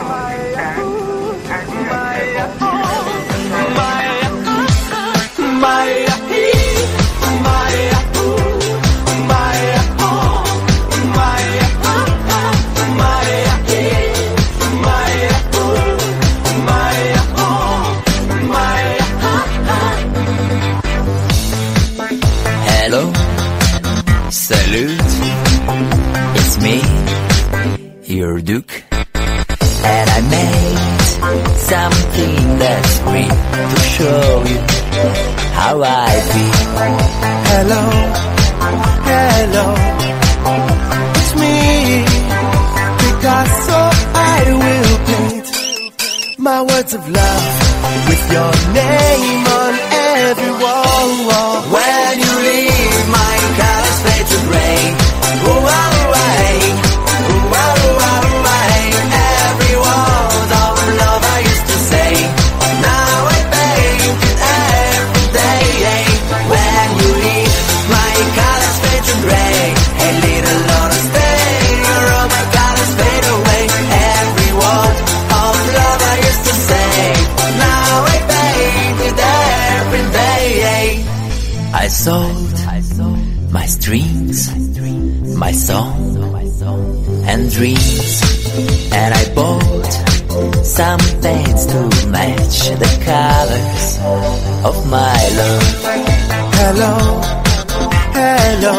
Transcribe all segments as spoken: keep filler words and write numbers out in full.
Salute, it's me, your Duke, and I made something that's free to show you how I feel. Hello, hello, it's me, Picasso. I will paint my words of love with your name on every wall. When you leave, my colors fade to gray. Ooh, away, ooh, away. Every word of love I used to say, now I paint it every day. When you leave, my colors fade to gray. A little longer stay, all my colors fade away. Every word of love I used to say, now I paint it every day. I sold my strings, my song and dreams, and I bought some paints to match the colors of my love. Hello, hello,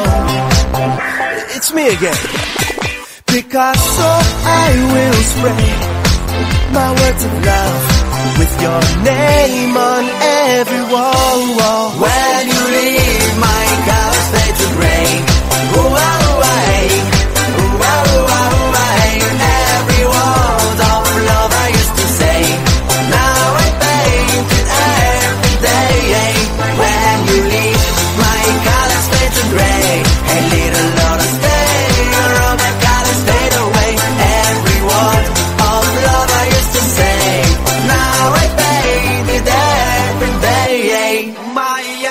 it's me again, Picasso. I will spray my words of love with your name on every wall. When you leave, my colors fade to gray. Ooh, away, ooh, away. Every word of love I used to say, now I paint it every day. When you leave, my colors fade to gray. A little longer stay, all my colors fade away. Every word of love I used to say, now I paint it every day. Maya,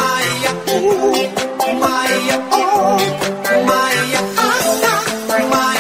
Maya, ooh, Maya, oh, Maya, ah, Maya.